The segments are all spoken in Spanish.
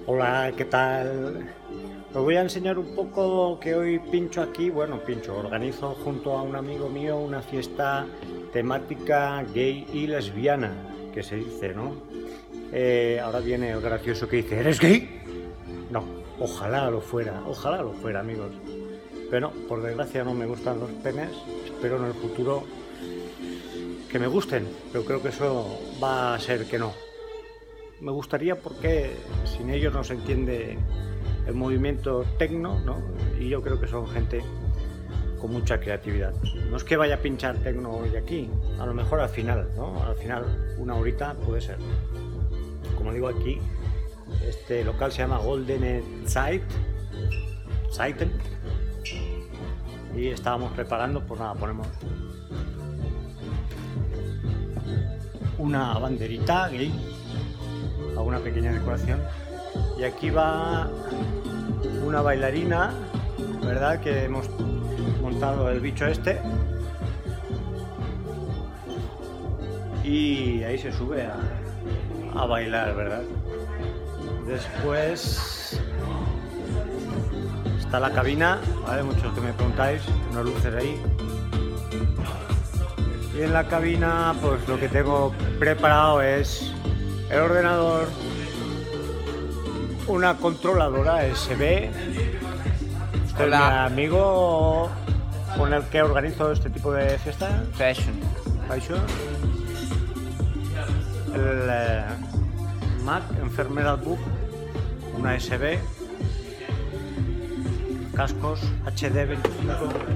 Hola, ¿qué tal? Os voy a enseñar un poco que hoy pincho aquí, organizo junto a un amigo mío una fiesta temática gay y lesbiana, que se dice, ¿no? Ahora viene el gracioso que dice, ¿eres gay? No, ojalá lo fuera, amigos. Pero no, por desgracia no me gustan los penes, espero en el futuro que me gusten, pero creo que eso va a ser que no. Me gustaría porque sin ellos no se entiende el movimiento tecno, ¿no? Y yo creo que son gente con mucha creatividad. No es que vaya a pinchar tecno hoy aquí, a lo mejor al final, ¿no? Al final una horita puede ser. Como digo aquí, este local se llama Golden Zeiten y estábamos preparando, pues nada, ponemos una banderita gay, alguna pequeña decoración, y aquí va una bailarina, ¿verdad? Que hemos montado el bicho este y ahí se sube a bailar, ¿verdad? Después está la cabina, ¿vale? Muchos que me preguntáis, unas luces ahí. Y en la cabina, pues lo que tengo preparado es el ordenador, una controladora USB. Este es mi amigo con el que organizo este tipo de fiestas. Fashion. El Mac Enfermedad Book, una USB, cascos HD 25,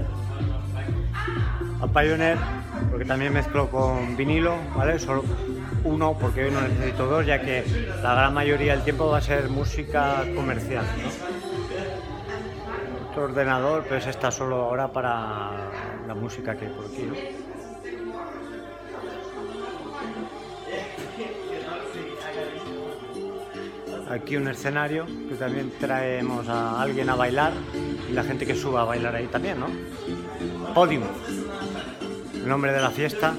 a Pioneer, porque también mezclo con vinilo, ¿vale? Solo uno porque hoy no necesito dos, ya que la gran mayoría del tiempo va a ser música comercial, ¿no? Otro ordenador pues está solo ahora para la música que hay por aquí, ¿no? Aquí un escenario que también traemos a alguien a bailar y la gente que suba a bailar ahí también, ¿no? Podium, el nombre de la fiesta.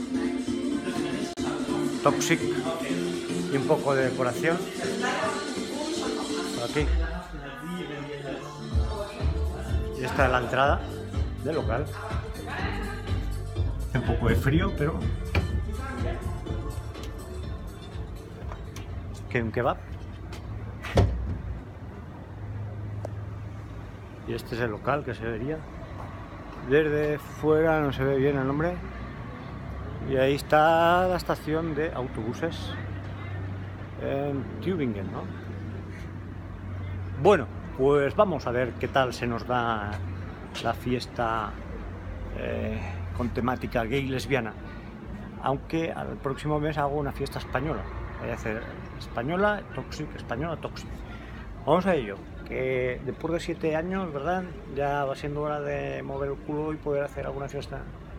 Toxic y un poco de decoración por aquí. Y esta es la entrada del local. Hace un poco de frío, pero que un kebab. Y este es el local que se vería desde fuera, no se ve bien el nombre. Y ahí está la estación de autobuses en Tübingen, ¿no? Bueno, pues vamos a ver qué tal se nos da la fiesta con temática gay y lesbiana. Aunque al próximo mes hago una fiesta española. Voy a hacer española toxic. Vamos a ello, que después de 7 años, ¿verdad? Ya va siendo hora de mover el culo y poder hacer alguna fiesta